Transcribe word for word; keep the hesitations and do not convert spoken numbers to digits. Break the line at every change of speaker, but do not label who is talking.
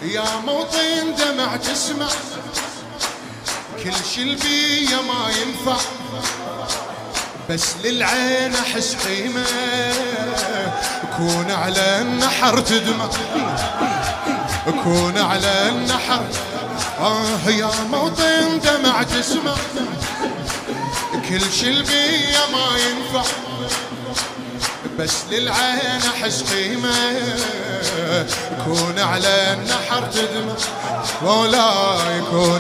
يا موطن دمع تسمع كل شي البيه ما ينفع، بس للعين احس قيمه كون على النحر تدمع، كون على النحر. آه يا موطن دمع تسمع كل شي البيه ما ينفع، بس للعين احس قيمه كون على النحر تدمع، ولا يكون